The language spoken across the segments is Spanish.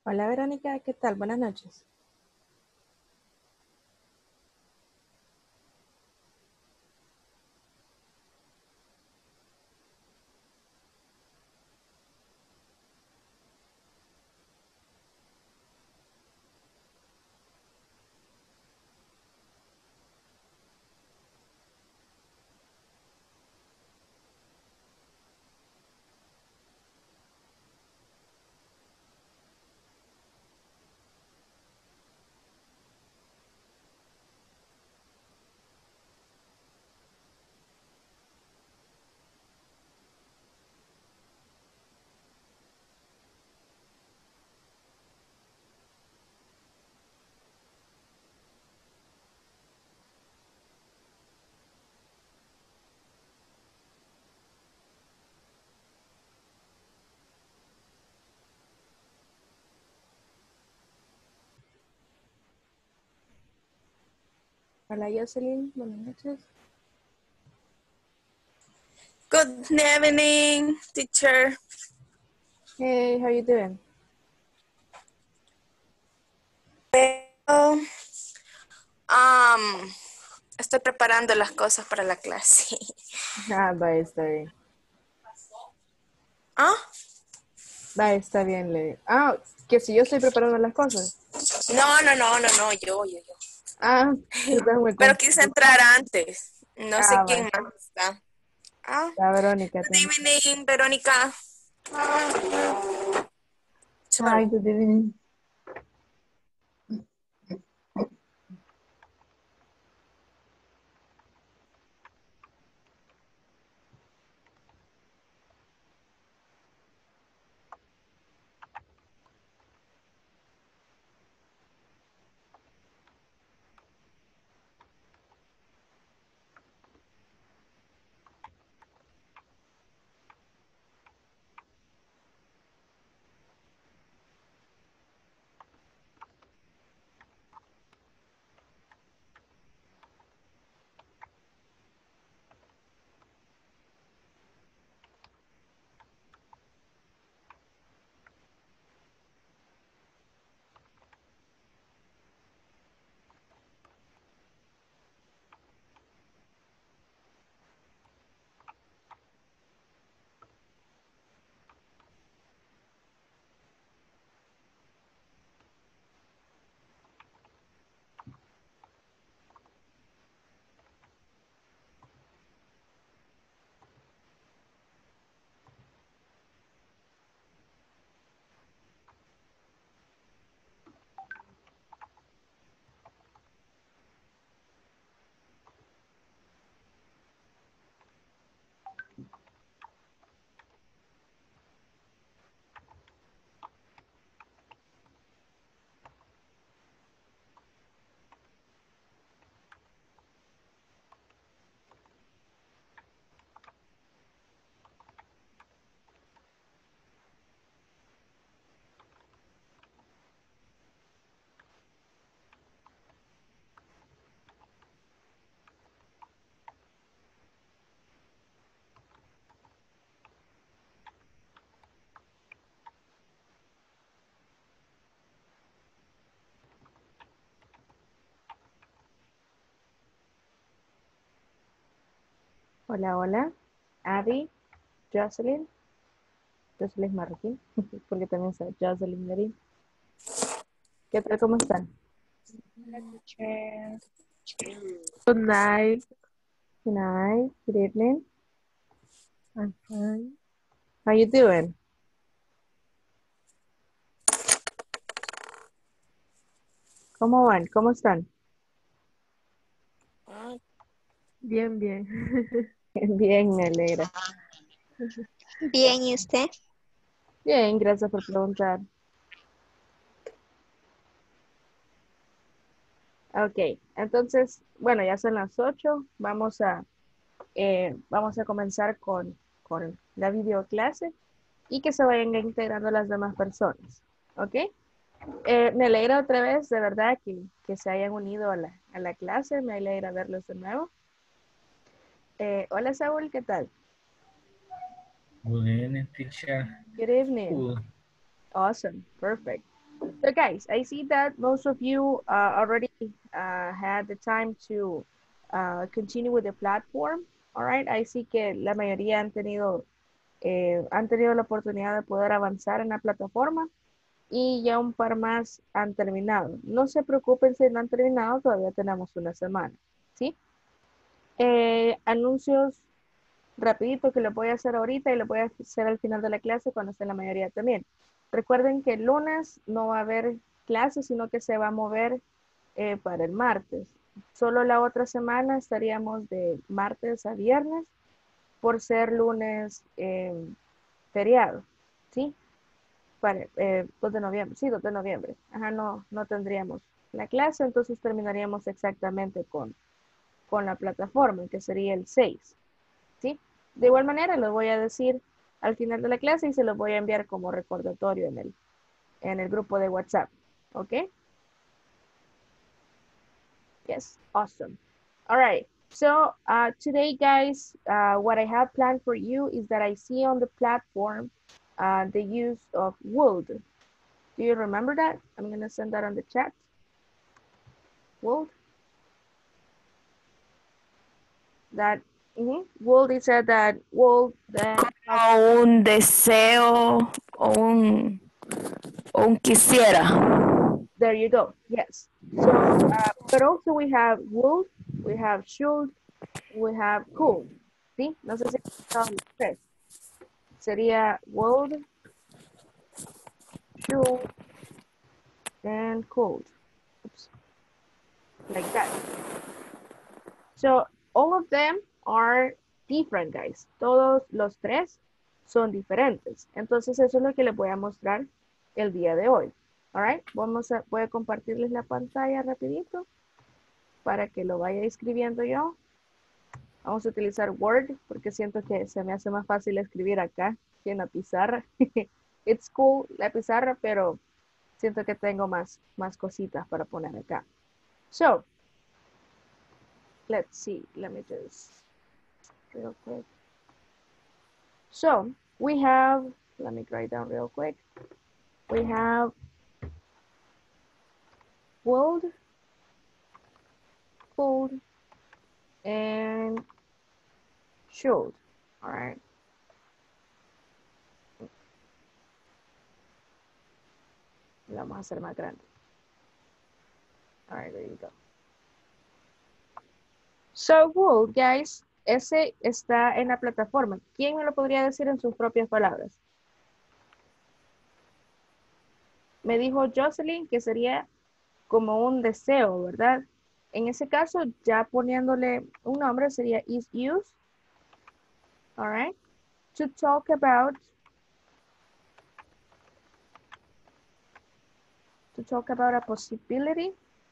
Hola Verónica, ¿qué tal? Buenas noches. Hola Jocelyn, buenas noches. Good evening, teacher. Hey, how you doing? Well, um, estoy preparando las cosas para la clase. Ah, va, está bien. ¿Ah? Va, está bien. Que si yo estoy preparando las cosas. No, yo. Ah, estás muy Pero quise confundido. entrar antes. No sé Ah, quién va. más está. Ah, La Verónica good también. evening, Verónica. Hi, Sorry. good evening. Hola, hola. Abby, Jocelyn, Jocelyn Marroquín, porque también soy Jocelyn Marín. ¿Qué tal? ¿Cómo están? Teacher. Good night. Good night, good evening. I'm fine. How you doing? ¿Cómo van? ¿Cómo están? Ah, Bien, bien. Bien, me alegra. Bien, ¿y usted? Bien, gracias por preguntar. Ok, entonces, bueno, ya son las 8. Vamos a comenzar con la videoclase y que se vayan integrando las demás personas. ¿Ok? Me alegra otra vez, de verdad, que se hayan unido a la clase. Me alegra verlos de nuevo. Hola, Saúl, ¿qué tal? Good evening, teacher. Good evening. Good. Awesome. Perfect. So guys, I see that most of you already had the time to continue with the platform. All right, I see que la mayoría han tenido la oportunidad de poder avanzar en la plataforma y ya un par más han terminado. No se preocupen si no han terminado, todavía tenemos una semana, ¿sí? Anuncios rapidito que les voy a hacer ahorita y les voy a hacer al final de la clase cuando esté la mayoría también. Recuerden que el lunes no va a haber clases, sino que se va a mover para el martes. Solo la otra semana estaríamos de martes a viernes por ser lunes feriado, ¿sí? Para 2 de noviembre, sí, 2 de noviembre. Ajá, no tendríamos la clase, entonces terminaríamos exactamente con la plataforma, que sería el 6, ¿sí? De igual manera, lo voy a decir al final de la clase y se los voy a enviar como recordatorio en el grupo de WhatsApp, ¿ok? Yes, awesome. All right, so today, guys, what I have planned for you is that I see on the platform the use of would. Do you remember that? I'm going to send that on the chat. Would. That, would, it said that would, then. O un deseo o un quisiera. There you go. Yes. So, but also we have would, we have should, we have could. ¿Sí? No sé si son los tres. Sería would, should, and could. Oops. Like that. So, all of them are different, guys. Todos los tres son diferentes. Entonces, eso es lo que les voy a mostrar el día de hoy. All right, voy a compartirles la pantalla rapidito para que lo vaya escribiendo yo. Vamos a utilizar Word porque siento que se me hace más fácil escribir acá que en la pizarra. It's cool la pizarra, pero siento que tengo más cositas para poner acá. So, let's see. Let me just real quick. So, we have, let me write down real quick. We have would, could, and should. All right. Lo vamos a hacer más grande. All right, there you go. So, would, guys, ese está en la plataforma. ¿Quién me lo podría decir en sus propias palabras? Me dijo Jocelyn que sería como un deseo, ¿verdad? En ese caso, ya poniéndole un nombre sería is used. All right. To talk about a possibility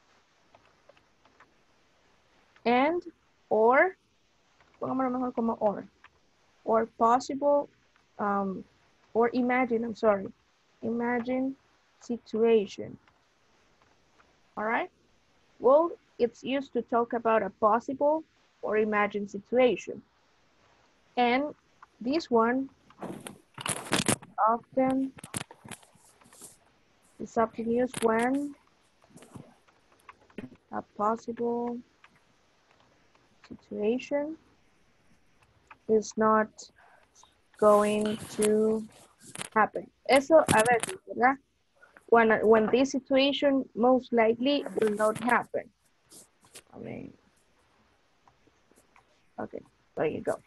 and or, pongámoslo mejor como or possible, or imagine, I'm sorry, imagine situation. All right. Well, it's used to talk about a possible or imagined situation. And this one often is often used when a possible situation is not going to happen. Eso a veces, ¿verdad? When this situation most likely will not happen. I mean, okay, there you go.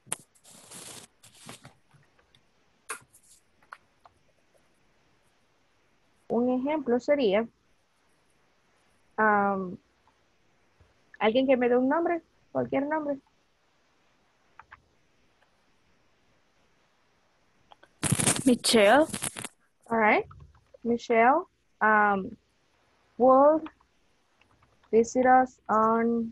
Un ejemplo sería, alguien que me dé un nombre, cualquier nombre. Michelle. All right, Michelle will visit us on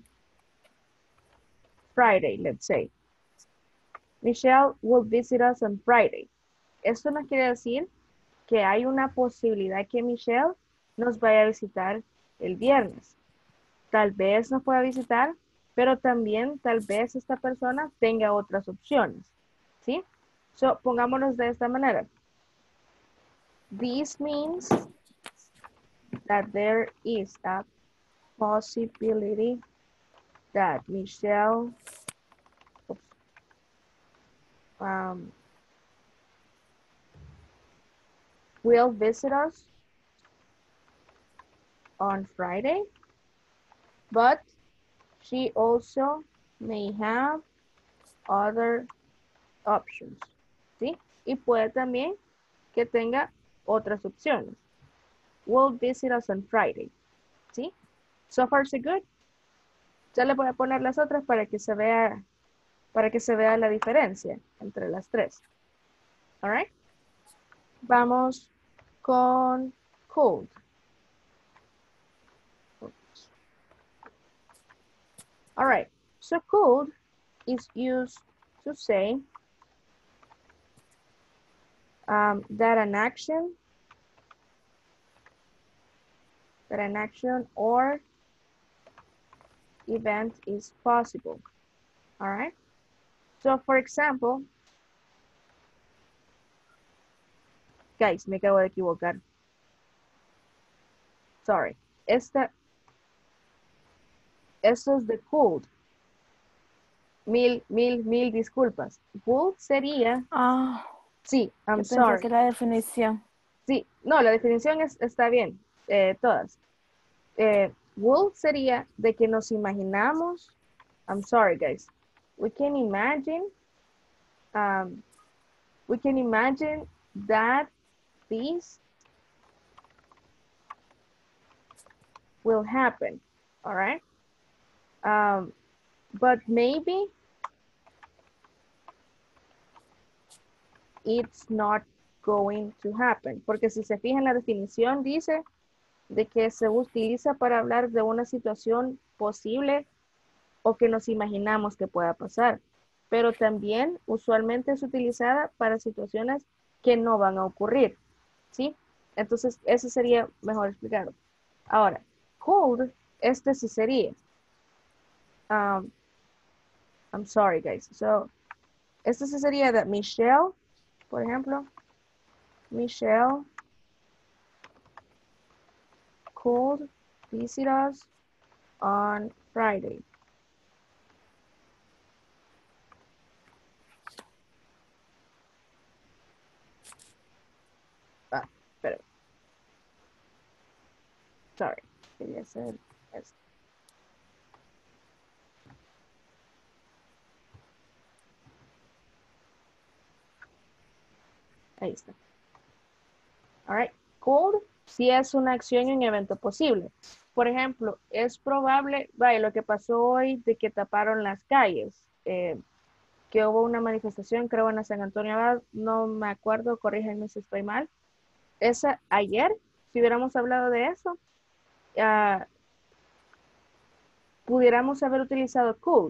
Friday, let's say. Michelle will visit us on Friday. Esto no quiere decir que hay una posibilidad que Michelle nos vaya a visitar el viernes. Tal vez nos pueda visitar, pero también tal vez esta persona tenga otras opciones, ¿sí? So, pongámonos de esta manera. This means that there is a possibility that Michelle will visit us on Friday, but she also may have other options, ¿sí? Y puede también que tenga otras opciones. Will visit us on Friday, ¿sí? So far so good. Ya le voy a poner las otras para que se vea la diferencia entre las tres. All right. Vamos con cold. All right. So cold is used to say that an action or event is possible. All right. So for example, guys, me acabo de equivocar. Sorry. Esto es de cold. Mil disculpas. Cold sería, sí, I'm Yo pensé sorry. que la definición. Sí, no, la definición está bien, todas. Will sería de que nos imaginamos, I'm sorry guys, we can imagine that this will happen, all right? But maybe it's not going to happen, porque si se fijan la definición dice de que se utiliza para hablar de una situación posible o que nos imaginamos que pueda pasar, pero también usualmente es utilizada para situaciones que no van a ocurrir, ¿sí? Entonces, eso sería mejor explicado. Ahora, could, sí sería. I'm sorry, guys. So, sí sería de Michelle, por ejemplo. Michelle could visit us on Friday. Pero, sorry, quería hacer esto. Ahí está. All right. Could, si es una acción y un evento posible. Por ejemplo, es probable, vaya, lo que pasó hoy de que taparon las calles, que hubo una manifestación, creo, en San Antonio Abad, no me acuerdo, corríjanme si estoy mal. Esa, ayer, si hubiéramos hablado de eso, pudiéramos haber utilizado could.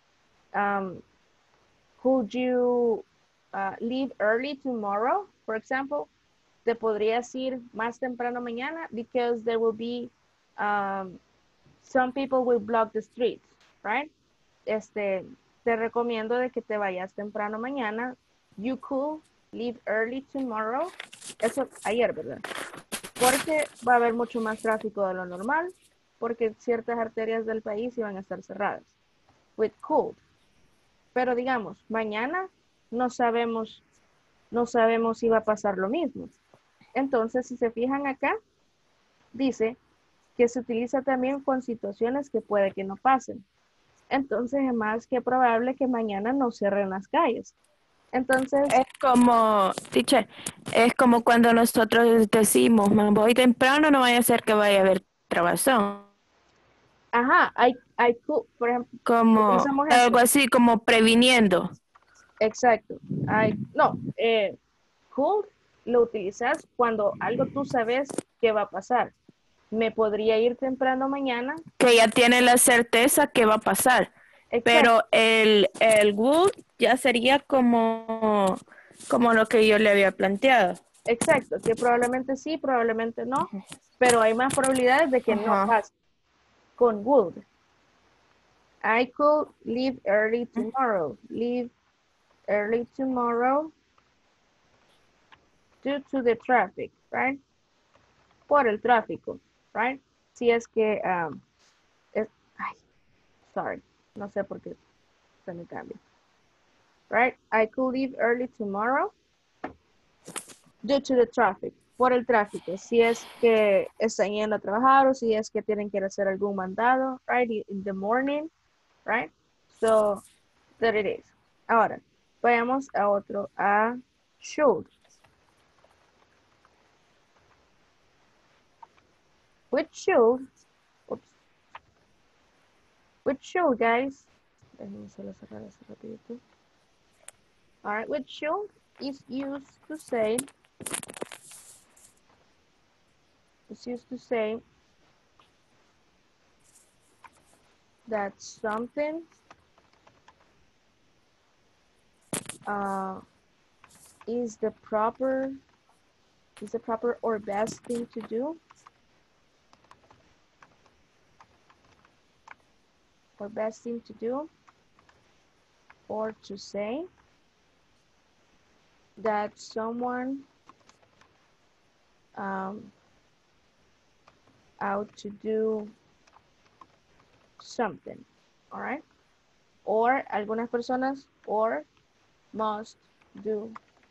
Could you leave early tomorrow, for example? Te podrías ir más temprano mañana because there will be some people will block the streets, right? Te recomiendo de que te vayas temprano mañana. You could leave early tomorrow. Eso ayer, ¿verdad? Porque va a haber mucho más tráfico de lo normal, porque ciertas arterias del país iban a estar cerradas. With could. Pero digamos, mañana no sabemos si va a pasar lo mismo. Entonces, si se fijan acá, dice que se utiliza también con situaciones que puede que no pasen. Entonces, es más que probable que mañana no cierren las calles. Entonces, Es como, teacher, es como cuando nosotros decimos, me voy temprano, no vaya a ser que vaya a haber trabazón. ajá, could, por ejemplo, Como utilizamos algo esto. así, como previniendo. Exacto. Could lo utilizas cuando algo tú sabes que va a pasar. Me podría ir temprano mañana. Que ya tiene la certeza que va a pasar. Exacto. Pero el would ya sería como lo que yo le había planteado. Exacto, que probablemente sí, probablemente no, pero hay más probabilidades de que no pase. Con would. I could leave early tomorrow. Leave early tomorrow due to the traffic, right? Por el tráfico. right? Si es que, ay, sorry, no sé por qué se me cambia. Right? I could leave early tomorrow due to the traffic. Por el tráfico. Si es que están yendo a trabajar o si es que tienen que hacer algún mandado, right? In the morning, right? So, there it is. Ahora, vayamos a otro, a should. Which should, oops. Which should, guys? Déjenme solo cerrar eso rapidito. All right, which should is used to say, that something is the proper or best thing to do, or to say that someone ought to do something, all right? Or algunas personas, or must do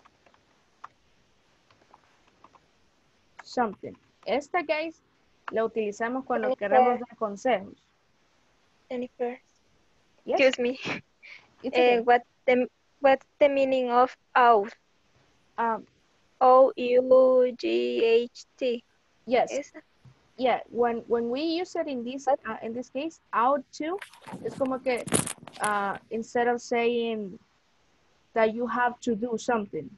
something. Esta, guys, la utilizamos cuando queremos dar consejos. Jennifer, Yes, excuse me. it's okay. What's the meaning of out? O-U-G-H-T. Yes, Esa. yeah, when we use it in this case, out to, it's como que instead of saying that you have to do something,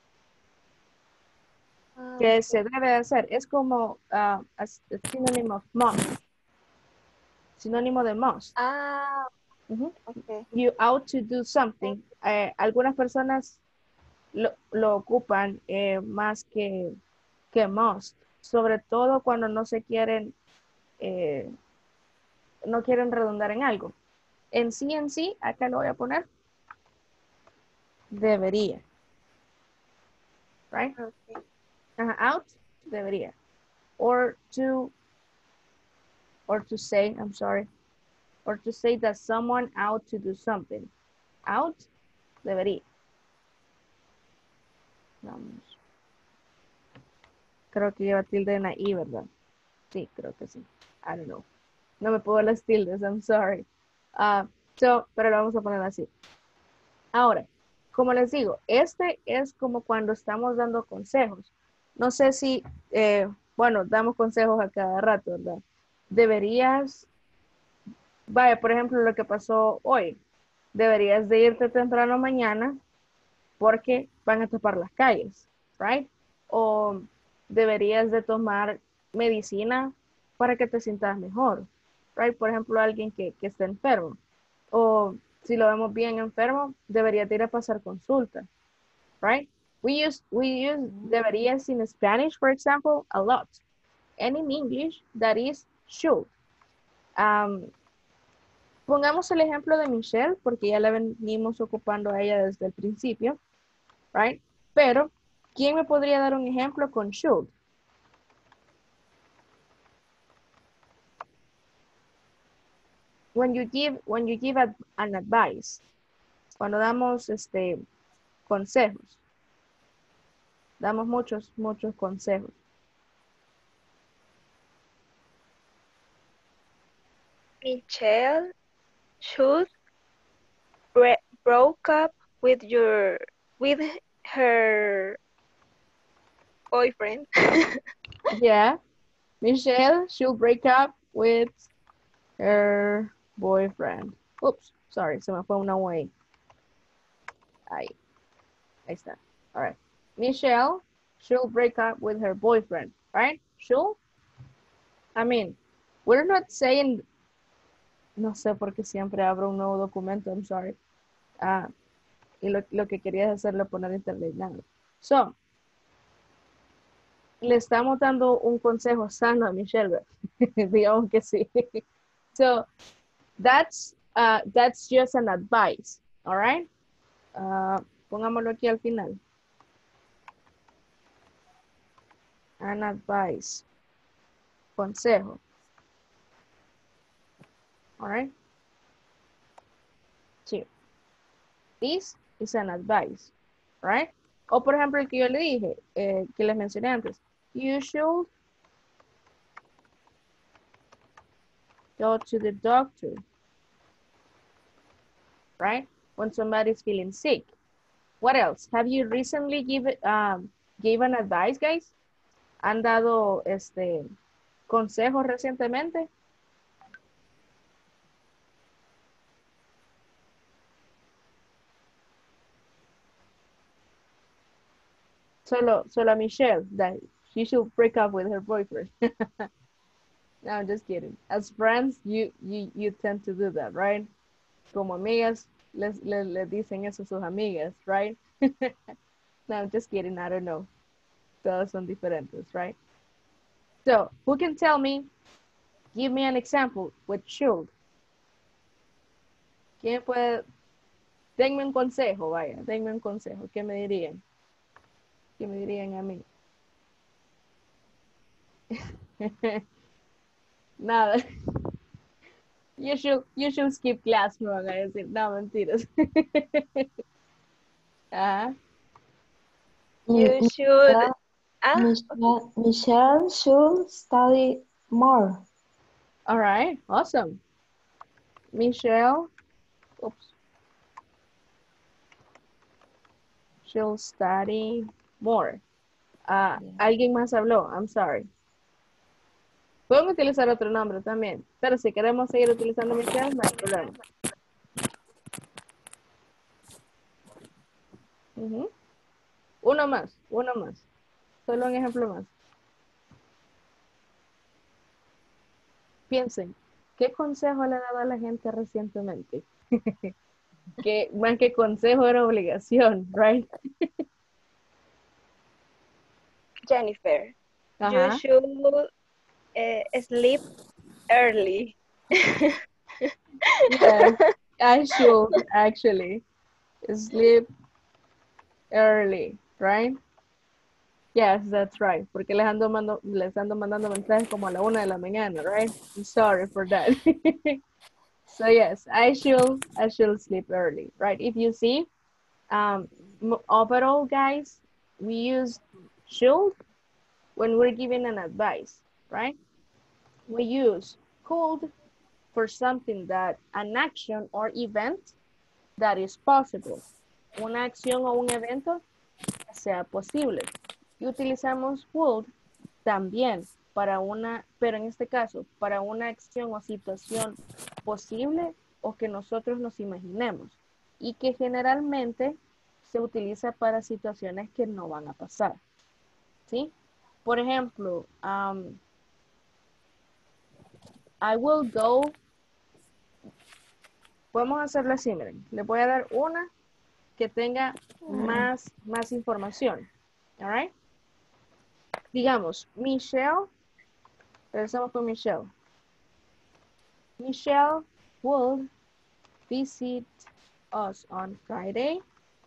que se debe hacer, es como a synonym of must, sinónimo de must. Okay. You ought to do something. Algunas personas lo ocupan más que must, sobre todo cuando no se quieren, no quieren redundar en algo. En sí, acá lo voy a poner, debería. Right? Okay. Out, debería. Or to say, I'm sorry, or to say that someone ought to do something. Out, debería. Vamos. Creo que lleva tilde en la I, ¿verdad? Sí, creo que sí. I don't know. No me puedo las tildes, I'm sorry. Pero lo vamos a poner así. Ahora, como les digo, este es como cuando estamos dando consejos. No sé si, bueno, damos consejos a cada rato, ¿verdad? Deberías, vaya, por ejemplo, lo que pasó hoy. Deberías de irte temprano mañana porque van a tapar las calles, right? O deberías de tomar medicina para que te sientas mejor, right? Por ejemplo, alguien que está enfermo. O si lo vemos bien enfermo, debería de ir a pasar consulta, right? We use deberías in Spanish, for example, a lot. And in English, that is should. Pongamos el ejemplo de Michelle, porque ya la venimos ocupando a ella desde el principio, right? Pero, ¿quién me podría dar un ejemplo con should? When you give an advice, cuando damos consejos, damos muchos consejos. Michelle should broke up with her boyfriend. Yeah, Michelle should break up with her boyfriend. Oops, sorry, se me fue una way. Ahí está. All right. Michelle should break up with her boyfriend, right? Should? I mean, we're not saying, no sé por qué siempre abro un nuevo documento, I'm sorry. Y lo que quería es hacerlo poner interlineado. So, le estamos dando un consejo sano a Michelle, digamos que sí. So, that's just an advice, all right? Pongámoslo aquí al final. An advice. consejo. All right. 2. This is an advice. Right? O por ejemplo el que yo le dije, que les mencioné antes. You should go to the doctor. Right? When somebody's feeling sick. What else? Have you recently given advice, guys? ¿Han dado consejos recientemente? Solo a Michelle, that she should break up with her boyfriend. No, I'm just kidding. As friends, you tend to do that, right? Como amigas, le dicen eso a sus amigas, right? No, I'm just kidding. I don't know. Todas son diferentes, right? So, who can tell me, give me an example with should? ¿Quién puede? Denme un consejo, vaya, denme un consejo. ¿Qué me dirían? ¿Qué me dirían a mí? Nada. You should skip class, me van a decir. No, mentiras. You should. Michelle should study more. All right, awesome. Michelle, oops. She'll study more. Alguien más habló, I'm sorry. Podemos utilizar otro nombre también, pero si queremos seguir utilizando Michelle, no hay problema. Uno más. Solo un ejemplo más. Piensen, ¿qué consejo le ha dado a la gente recientemente? Que más que consejo era obligación, right? Jennifer, Ajá. you should sleep early. Yes, I should actually sleep early, right? Yes, that's right. Porque les ando mandando mensajes como a la 1 de la mañana, right? I'm sorry for that. So yes, I should sleep early, right? If you see, overall, guys, we use should when we're giving an advice, right? We use could for something that, an action or event that is possible. Una acción o un evento que sea posible. Y utilizamos would también para pero en este caso, para una acción o situación posible o que nosotros nos imaginemos. Y que generalmente se utiliza para situaciones que no van a pasar. ¿Sí? Por ejemplo, I will go. Podemos hacerlo así, miren. Le voy a dar una que tenga más información. All right? Digamos, Michelle. Regresamos con Michelle. Michelle will visit us on Friday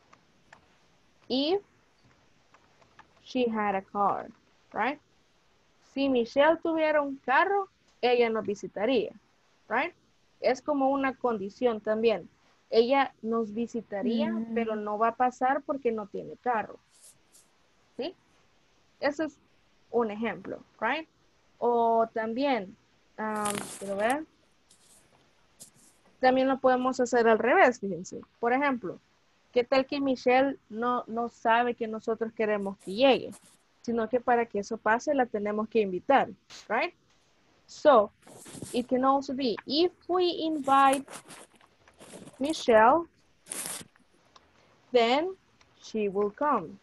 if she had a car, right? Si Michelle tuviera un carro, ella nos visitaría, right? Es como una condición también. Ella nos visitaría, pero no va a pasar porque no tiene carro. ¿Sí? Ese es un ejemplo, right? O también, quiero ver. También lo podemos hacer al revés, fíjense. Por ejemplo, ¿qué tal que Michelle no sabe que nosotros queremos que llegue? Sino que para que eso pase la tenemos que invitar, right? So, it can also be, if we invite Michelle, then she will come.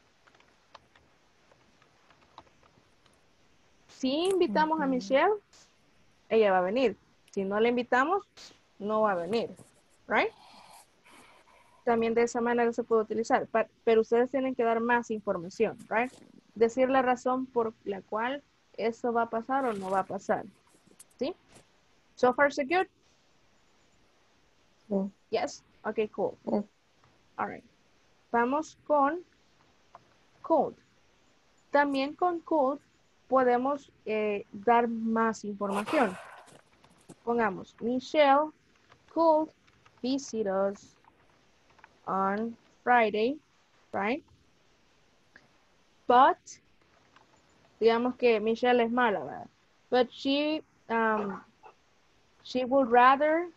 Si invitamos a Michelle, ella va a venir. Si no la invitamos, no va a venir, right? También de esa manera se puede utilizar, pero ustedes tienen que dar más información, right? Decir la razón por la cual eso va a pasar o no va a pasar. ¿Sí? So far, so good? Yeah. Yes? Okay, cool. Yeah. All right. Vamos con could. También con could podemos dar más información. Pongamos, Michelle could visit us on Friday, right? But, digamos que Michelle es mala, ¿verdad? But she would rather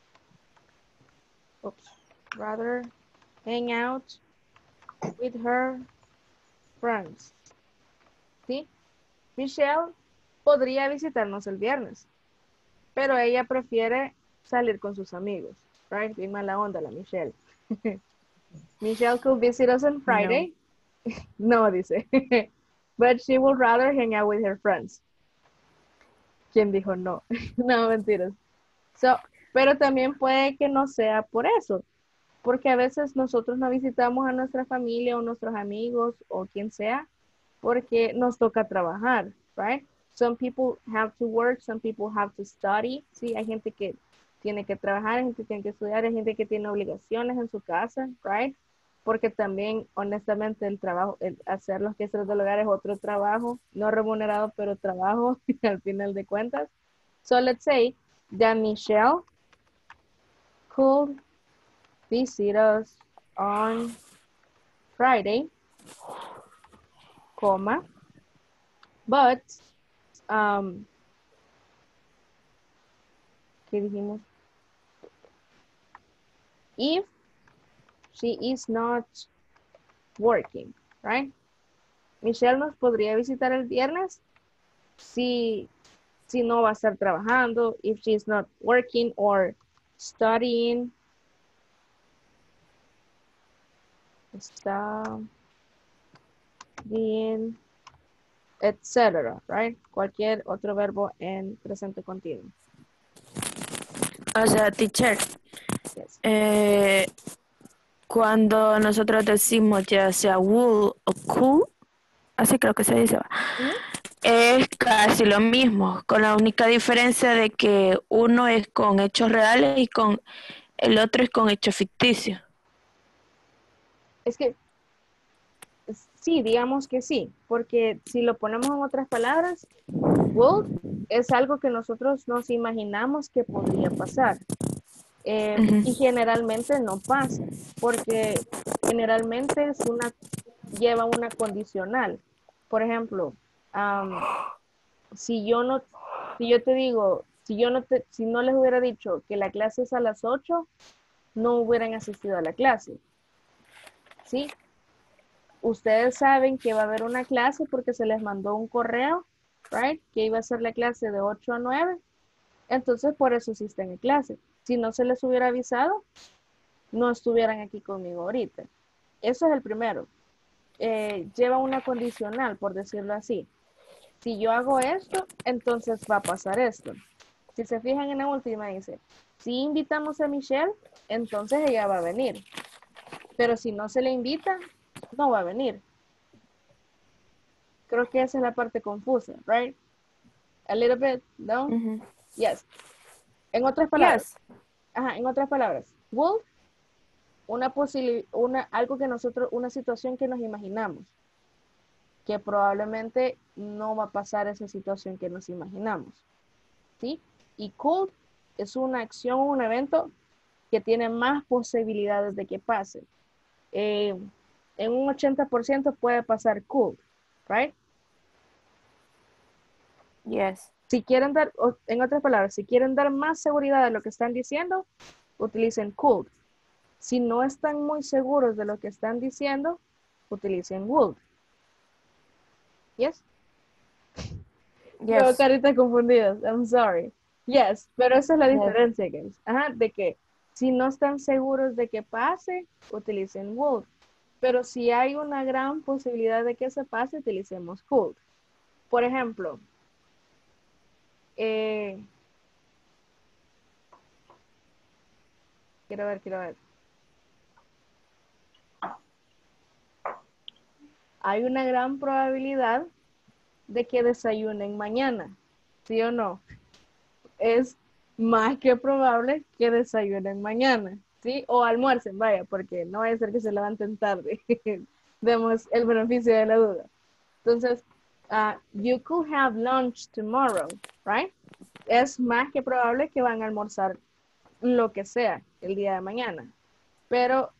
hang out with her friends. ¿Sí? Michelle podría visitarnos el viernes, pero ella prefiere salir con sus amigos, right? Bien mala onda la Michelle. Michelle could visit us on Friday. No, dice. But she would rather hang out with her friends. ¿Quién dijo no? No, mentiras. So, pero también puede que no sea por eso, porque a veces nosotros no visitamos a nuestra familia o nuestros amigos o quien sea, porque nos toca trabajar, right? Some people have to work, some people have to study. Sí, hay gente que tiene que trabajar, hay gente que tiene que estudiar, hay gente que tiene obligaciones en su casa, right? Porque también, honestamente, el trabajo, hacer los quehaceres del hogar es otro trabajo, no remunerado, pero trabajo al final de cuentas. So let's say that Michelle could visit us on Friday, comma, but, ¿qué dijimos? If she is not working, right? Michelle nos podría visitar el viernes si no va a estar trabajando, if she's not working or studying. Studying, etc., right? Cualquier otro verbo en presente continuo. O sea, teacher, Yes. cuando nosotros decimos ya sea would o could, así creo que se dice, ¿va? Es casi lo mismo, con la única diferencia de que uno es con hechos reales y con el otro es con hechos ficticios. Es que sí, digamos que sí, porque si lo ponemos en otras palabras, would es algo que nosotros nos imaginamos que podría pasar. Y generalmente no pasa, porque generalmente lleva una condicional. Por ejemplo, si yo te digo, si no les hubiera dicho que la clase es a las 8, no hubieran asistido a la clase. ¿Sí? Ustedes saben que va a haber una clase porque se les mandó un correo, right? Que iba a ser la clase de 8 a 9. Entonces, por eso asisten a clase. Si no se les hubiera avisado, no estuvieran aquí conmigo ahorita. Eso es el primero. Lleva una condicional, por decirlo así. Si yo hago esto, entonces va a pasar esto. Si se fijan en la última, dice, si invitamos a Michelle, entonces ella va a venir. Pero si no se le invita, no va a venir. Creo que esa es la parte confusa, right? A little bit, no? Yes. En otras palabras. Yes. Ajá, en otras palabras. Will, algo que nosotros, una situación que nos imaginamos. Que probablemente no va a pasar esa situación que nos imaginamos. ¿Sí? Y could es una acción, un evento que tiene más posibilidades de que pase. En un 80% puede pasar could, right? Yes. Si quieren dar, en otras palabras, si quieren dar más seguridad de lo que están diciendo, utilicen could. Si no están muy seguros de lo que están diciendo, utilicen would. Yes? Veo caritas confundidas. I'm sorry. Yes, pero esa es la diferencia, guys. Ajá, de que si no están seguros de que pase, utilicen would. Pero si hay una gran posibilidad de que se pase, utilicemos could. Por ejemplo, quiero ver. Hay una gran probabilidad de que desayunen mañana, ¿sí o no? Es más que probable que desayunen mañana, ¿sí? O almuercen, vaya, porque no vaya a ser que se levanten tarde. Demos el beneficio de la duda. Entonces, You could have lunch tomorrow, right? Es más que probable que van a almorzar lo que sea el día de mañana, pero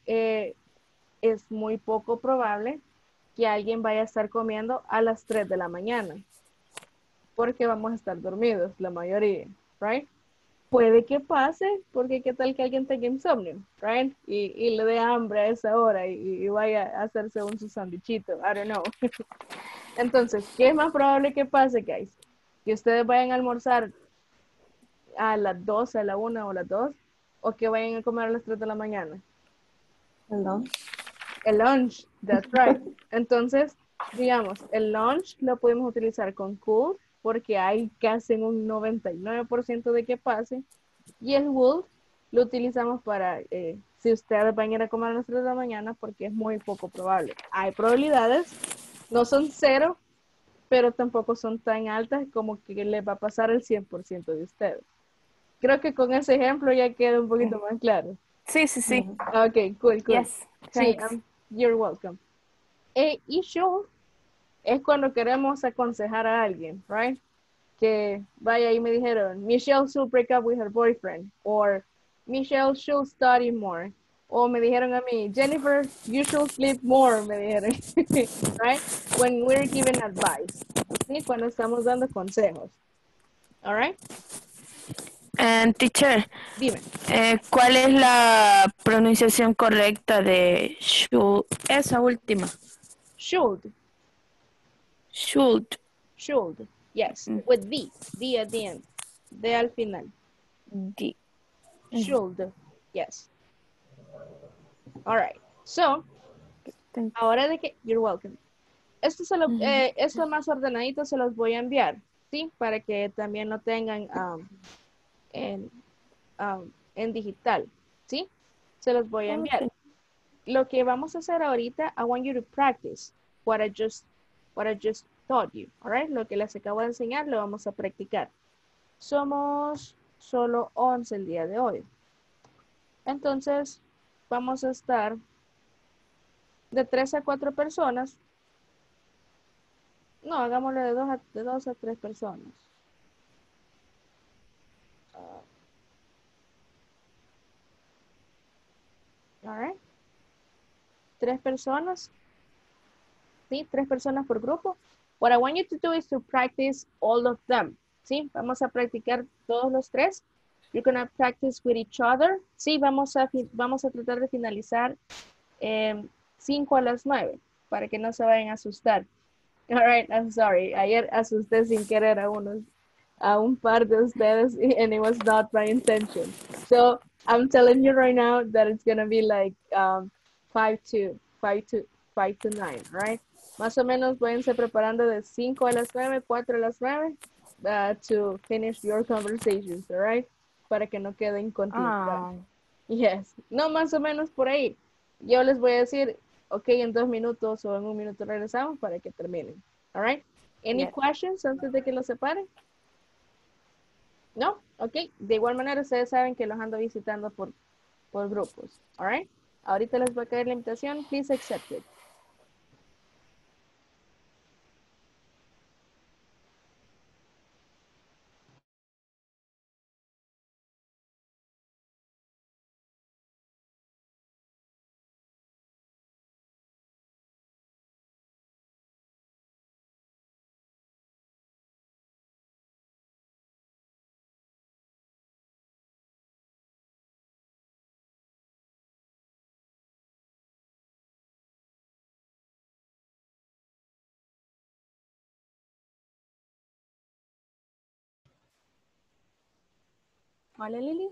es muy poco probable que alguien vaya a estar comiendo a las 3 de la mañana, porque vamos a estar dormidos, la mayoría, right? Puede que pase, porque qué tal que alguien tenga insomnio, right? Y le dé hambre a esa hora y vaya a hacerse su sandwichito, I don't know. Entonces, ¿qué es más probable que pase, guys? Que ustedes vayan a almorzar a las 12, a la 1 o las 2, o que vayan a comer a las 3 de la mañana. Perdón. El lunch, that's right. Entonces, digamos, el lunch lo podemos utilizar con could, porque hay casi un 99% de que pase, y el would lo utilizamos para, si ustedes van a ir a comer a las 3 de la mañana, porque es muy poco probable. Hay probabilidades, no son cero, pero tampoco son tan altas como que les va a pasar el 100% de ustedes. Creo que con ese ejemplo ya queda un poquito más claro. Sí, sí, sí. Ok, cool. Yes, Sí, thanks. you're welcome. Y should es cuando queremos aconsejar a alguien, right? Que vaya y me dijeron, Michelle should break up with her boyfriend, or Michelle should study more. O me dijeron a mí, Jennifer, you should sleep more, me dijeron, right? When we're giving advice, ¿sí? Cuando estamos dando consejos, all right? And teacher, Dime. ¿cuál es la pronunciación correcta de should? Esa última. Should, Should. should, yes, with D at the end, D al final. D. Should, yes. All right, so, Thank ahora de que, you're welcome. Esto más ordenadito se los voy a enviar, ¿sí? Para que también lo tengan en, en digital, ¿sí? Se los voy a enviar. Lo que vamos a hacer ahorita, I want you to practice what I just taught you, all right? Lo que les acabo de enseñar lo vamos a practicar. Somos solo 11 el día de hoy. Entonces, vamos a estar de 3 a 4 personas. No, hagámoslo de 2 a 3 personas. All right. 3 personas. ¿Sí? 3 personas por grupo. What I want you to do is to practice all of them. ¿Sí? Vamos a practicar todos los 3. You're going to practice with each other. Sí, vamos a tratar de finalizar 5 a las 9 para que no se vayan a asustar. All right, I'm sorry. Ayer asusté sin querer a un par de ustedes and it was not my intention. So I'm telling you right now that it's going to be like 5 to 9, right? Más o menos váyanse preparando de 5 a las 9, 4 a las 9 to finish your conversations, all right? Para que no quede en continuidad. Yes, no, más o menos por ahí. Yo les voy a decir, ok, en 2 minutos o en 1 minuto regresamos para que terminen. All right? Any questions antes de que los separen? No, ok. De igual manera, ustedes saben que los ando visitando por grupos. All right? Ahorita les va a caer la invitación. Please accept it. Hola, Lili.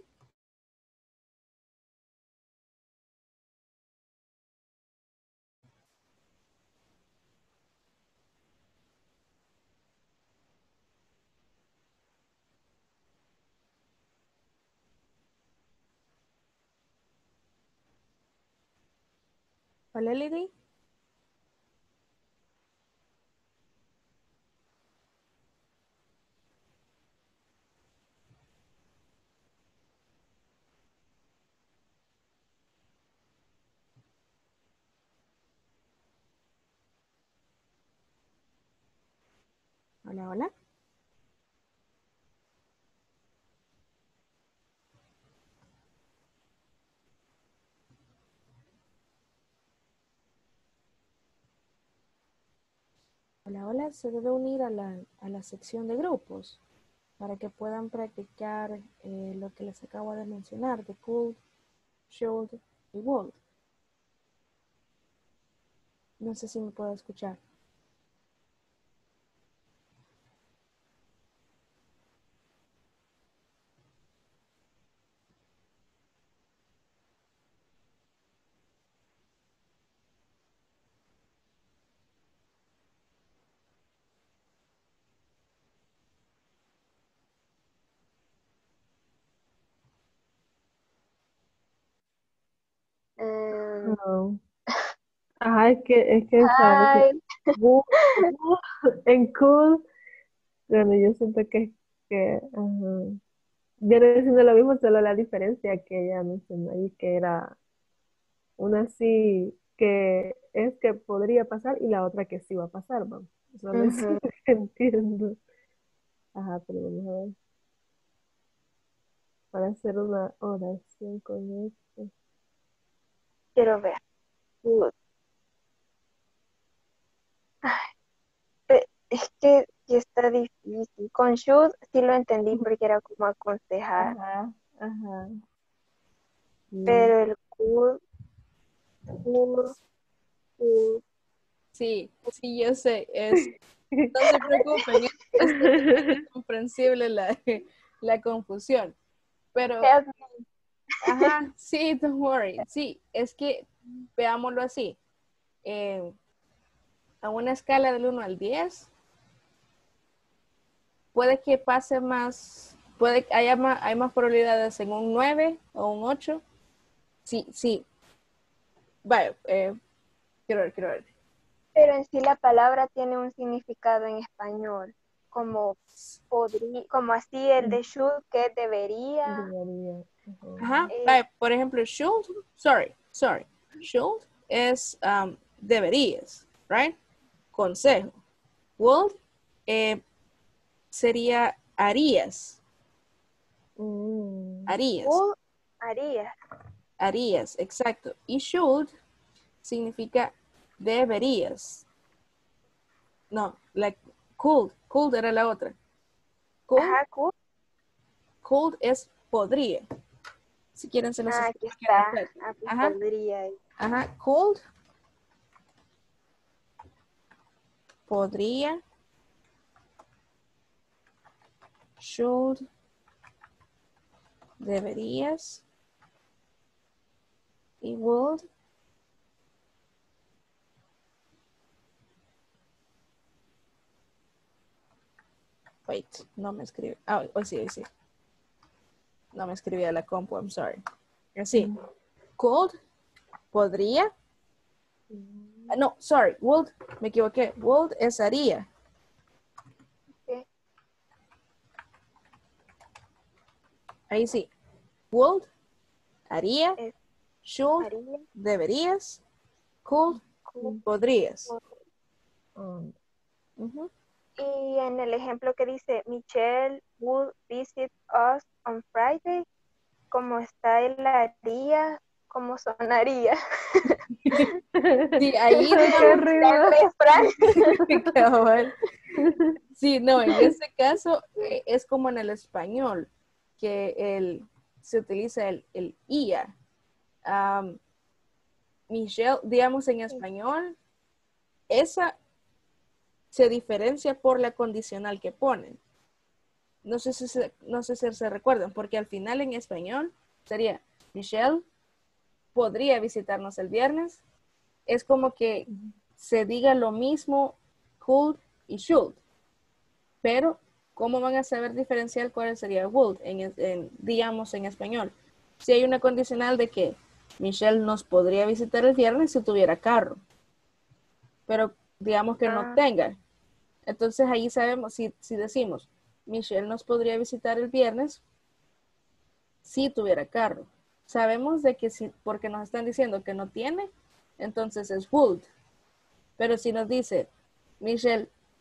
Hola, Lili. Hola, hola. Hola, hola. Se debe unir a la sección de grupos para que puedan practicar lo que les acabo de mencionar, de could, should y would. No sé si me puedo escuchar. No. Ajá, es que, ¿sabes? Ay, Gu- gu- En cool, bueno, yo siento que ajá, viene siendo lo mismo, solo la diferencia que ella mencionó ahí, que era una sí que es que podría pasar y la otra que sí va a pasar, vamos. Solo eso ujú. entiendo. Ajá, pero vamos a ver. Para hacer una oración con esto. Quiero ver. Good. Ay, es que sí está difícil. Con should sí lo entendí porque era como aconsejar, Ajá, ajá. Sí. pero el could, could. Sí, sí, yo sé. No se preocupen, es totalmente comprensible la confusión. Pero, Help ajá, sí, don't worry. Sí, es que veámoslo así. A una escala del 1 al 10, puede que pase más, puede que hay más probabilidades en un 9 o un 8. Sí, sí. Vaya, quiero ver, quiero ver. Pero en sí la palabra tiene un significado en español, como podría, como así el de should, que debería. Debería. Ajá, eh, vaya, por ejemplo, should, sorry. Should es deberías, right? Consejo. Would sería harías, Mm, harías, would, haría. harías, exacto. Y should significa deberías. No, like could era la otra. Ajá, could. Could es podría. Si quieren se los Ah, aquí escribo aquí en está. el chat. Ah, pues Ajá, podría. ajá, could, podría, should, deberías y would. Wait, no me escribe. Ah, oh, sí, sí. No me escribía la compu, I'm sorry. Así. Could, podría. No, sorry, would, me equivoqué. Would es haría. Ok. Ahí sí. Would, haría. Es Should, haría. deberías. Could, Could, podrías. podría. um, Ujú. Y en el ejemplo que dice, Michelle would visit us on Friday, como está el haría, como sonaría. Sí, ahí Pero qué digamos, Está rima. el refrán. cabal. Sí, no, en este caso es como en el español, que se utiliza el IA. Michelle, digamos en español, esa se diferencia por la condicional que ponen. No sé si se recuerdan, porque al final en español sería Michelle podría visitarnos el viernes. Es como que se diga lo mismo could y should, pero ¿cómo van a saber diferenciar cuál sería would digamos en español? Si hay una condicional de que Michelle nos podría visitar el viernes si tuviera carro, pero digamos que no Ah, tenga. Entonces ahí sabemos, si decimos, Michelle nos podría visitar el viernes si tuviera carro. Sabemos de que si, porque nos están diciendo que no tiene, entonces es would. Pero si nos dice, Michelle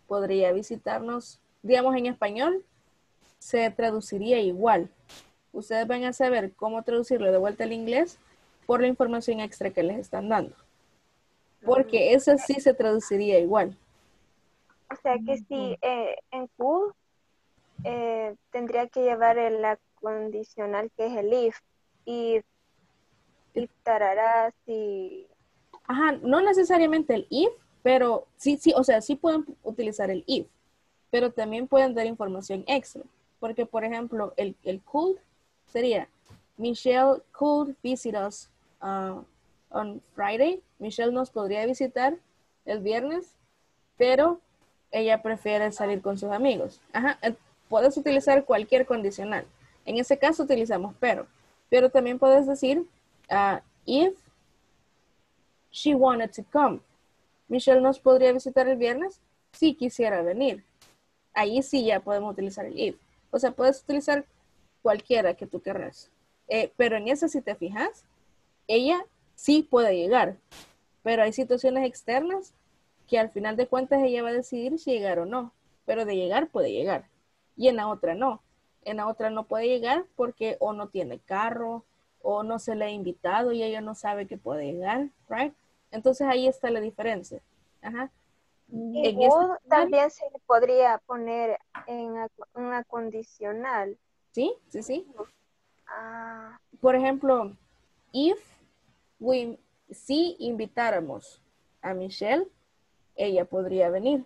podría visitarnos, digamos en español, se traduciría igual. Ustedes van a saber cómo traducirlo de vuelta al inglés por la información extra que les están dando. Porque eso sí se traduciría igual. O sea que si en could tendría que llevar el condicional que es el if y tarará si... Ajá, no necesariamente el if, pero sí, o sea, sí pueden utilizar el if, pero también pueden dar información extra. Porque, por ejemplo, el could sería, Michelle could visit us on Friday. Michelle nos podría visitar el viernes, pero ella prefiere salir con sus amigos. Ajá, puedes utilizar cualquier condicional. En ese caso utilizamos pero también puedes decir if she wanted to come. Michelle nos podría visitar el viernes si quisiera venir. Ahí sí ya podemos utilizar el if. O sea, puedes utilizar cualquiera que tú querrás. Pero en eso, si te fijas, ella sí puede llegar. Pero hay situaciones externas que al final de cuentas ella va a decidir si llegar o no. Pero de llegar puede llegar. Y en la otra no. En la otra no puede llegar porque o no tiene carro o no se le ha invitado y ella no sabe que puede llegar, right? Entonces ahí está la diferencia. Ajá. Y would también se le podría poner en una condicional. Sí, sí, sí. Ah, Por ejemplo, if si invitáramos a Michelle, ella podría venir.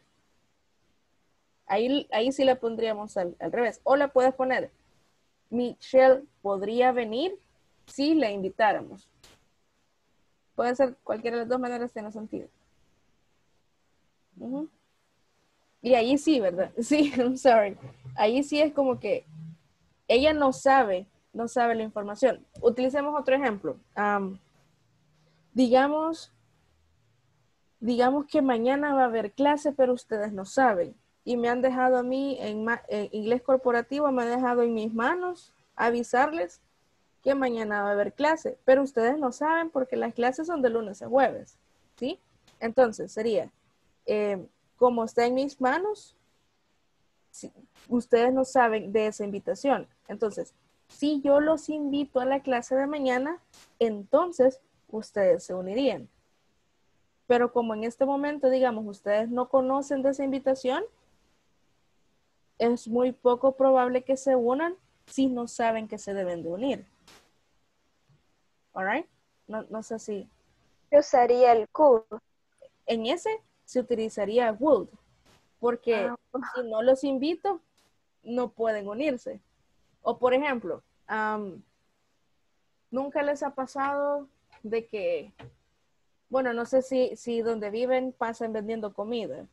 Ahí sí la pondríamos al revés. O la puedes poner, Michelle podría venir si la invitáramos. Puede ser cualquiera de las dos maneras, tiene sentido. Y ahí sí, ¿verdad? Sí, I'm sorry. Ahí sí es como que ella no sabe la información. Utilicemos otro ejemplo. Digamos que mañana va a haber clase, pero ustedes no saben. Y me han dejado a mí en inglés corporativo, me han dejado en mis manos avisarles que mañana va a haber clase, pero ustedes no saben porque las clases son de lunes a jueves, ¿sí? Entonces sería, como está en mis manos, si ustedes no saben de esa invitación. Entonces, si yo los invito a la clase de mañana, entonces ustedes se unirían. Pero como en este momento, digamos, ustedes no conocen de esa invitación, es muy poco probable que se unan si no saben que se deben de unir. All right? No sé si... yo usaría el could. En ese se utilizaría would, porque si no los invito, no pueden unirse. O por ejemplo, nunca les ha pasado de que, bueno, no sé si donde viven pasan vendiendo comida.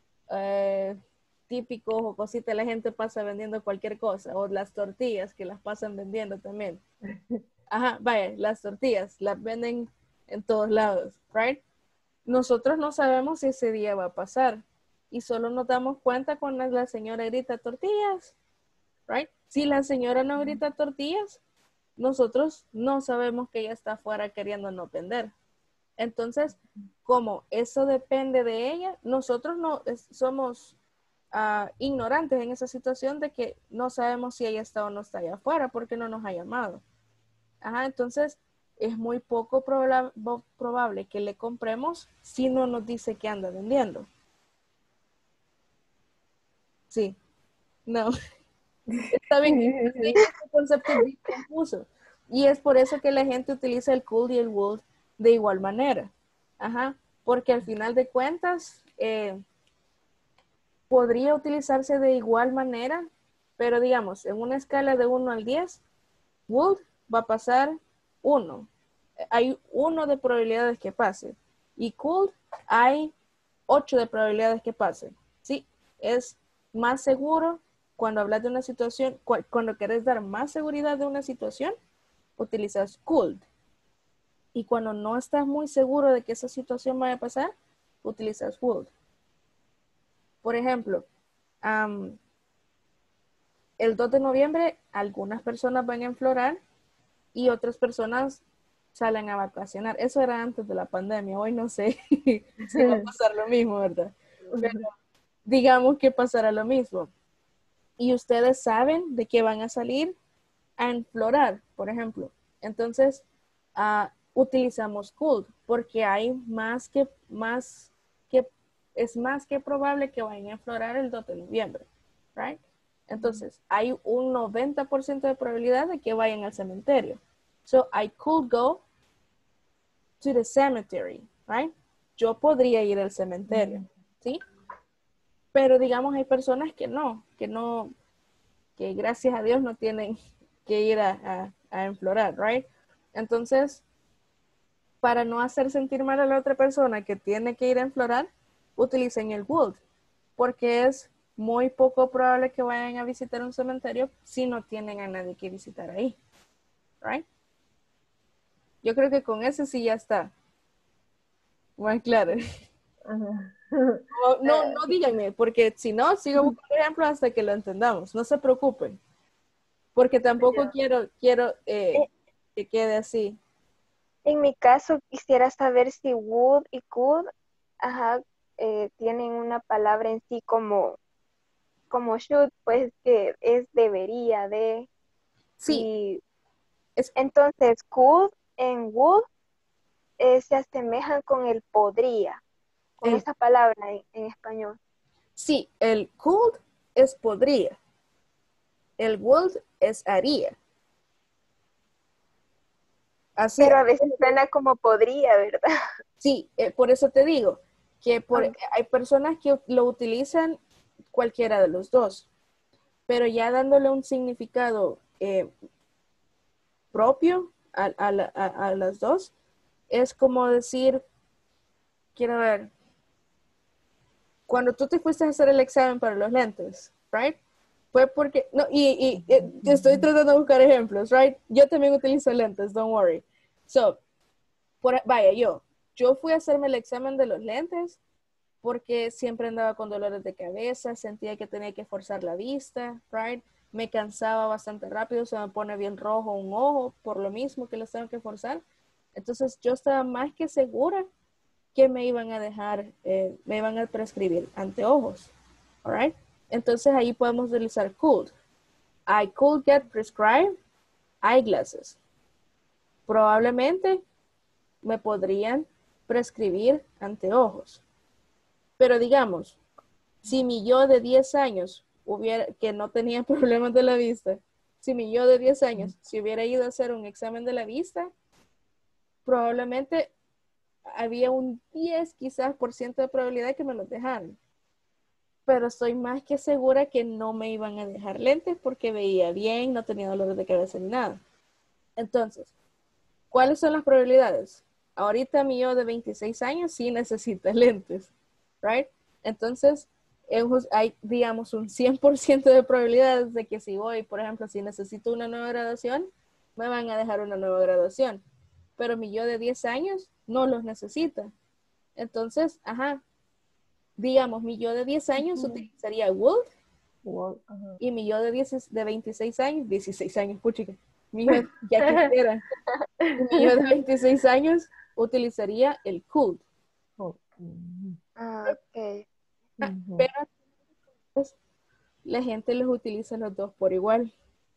Típico o cosita, la gente pasa vendiendo cualquier cosa, o las tortillas que las pasan vendiendo también. Ajá, vaya, las tortillas las venden en todos lados, right? Nosotros no sabemos si ese día va a pasar y solo nos damos cuenta cuando la señora grita tortillas, right? Si la señora no grita tortillas, nosotros no sabemos que ella está afuera queriendo no vender. Entonces, como eso depende de ella, nosotros no somos ignorantes en esa situación de que no sabemos si ella está o no está allá afuera porque no nos ha llamado. Ajá, entonces es muy poco probable que le compremos si no nos dice que anda vendiendo. Sí, no. Está bien, este concepto es bien confuso. Y es por eso que la gente utiliza el could y el would de igual manera. Ajá, porque al final de cuentas podría utilizarse de igual manera, pero digamos, en una escala de 1 al 10, would va a pasar 1. Hay 1 de probabilidades que pase. Y could hay 8 de probabilidades que pase. Sí, es más seguro cuando hablas de una situación, cuando querés dar más seguridad de una situación, utilizas could. Y cuando no estás muy seguro de que esa situación vaya a pasar, utilizas would. Por ejemplo, el 2 de noviembre algunas personas van a enflorar y otras personas salen a vacacionar. Eso era antes de la pandemia. Hoy no sé si va a pasar lo mismo, ¿verdad? Pero digamos que pasará lo mismo. Y ustedes saben de que van a salir a enflorar, por ejemplo. Entonces, utilizamos could porque hay es más que probable que vayan a enflorar el 2 de noviembre, right? Entonces, hay un 90% de probabilidad de que vayan al cementerio. So, I could go to the cemetery, right? Yo podría ir al cementerio, ¿sí? Pero digamos, hay personas que que gracias a Dios no tienen que ir a enflorar, right? Entonces, para no hacer sentir mal a la otra persona que tiene que ir a enflorar, utilicen el would, porque es muy poco probable que vayan a visitar un cementerio si no tienen a nadie que visitar ahí, right? Yo creo que con ese sí ya está. Muy claro. Ajá. No díganme, porque si no, sigo buscando ejemplos hasta que lo entendamos. No se preocupen, porque tampoco quiero que quede así. En mi caso, quisiera saber si would y could, ajá, tienen una palabra en sí como should, pues que es debería de. Sí, Y es, entonces could en would se asemejan con el podría, con el, esa palabra en español. sí, el could es podría, el would es haría. Así, Pero a veces suena como podría, ¿verdad? sí, por eso te digo que Ok. hay personas que lo utilizan cualquiera de los dos, pero ya dándole un significado propio a las dos, es como decir, quiero ver, cuando tú te fuiste a hacer el examen para los lentes, right? Fue porque, no, estoy tratando de buscar ejemplos, right? Yo también utilizo lentes, don't worry. So, vaya, yo fui a hacerme el examen de los lentes porque siempre andaba con dolores de cabeza, sentía que tenía que forzar la vista, right? Me cansaba bastante rápido, se me pone bien rojo un ojo, por lo mismo que los tengo que forzar. Entonces yo estaba más que segura que me iban a dejar, me iban a prescribir anteojos, alright? Entonces ahí podemos utilizar could. I could get prescribed eyeglasses. Probablemente me podrían prescribir anteojos. Pero digamos, si mi yo de 10 años que no tenía problemas de la vista, si mi yo de 10 años si hubiera ido a hacer un examen de la vista, probablemente había un 10 quizás por ciento de probabilidad que me los dejaran. Pero estoy más que segura que no me iban a dejar lentes porque veía bien, no tenía dolores de cabeza ni nada. Entonces, ¿cuáles son las probabilidades? Ahorita mi yo de 26 años sí necesita lentes, right? Entonces, hay, digamos, un 100% de probabilidades de que si voy, por ejemplo, si necesito una nueva graduación, me van a dejar una nueva graduación. Pero mi yo de 10 años no los necesita. Entonces, digamos, mi yo de 10 años utilizaría would y mi yo de 26 años, 16 años, puchica, mi yo ya quisiera. Mi yo de 26 años utilizaría el could. Ah, ok. Pero pues, la gente los utiliza los dos por igual.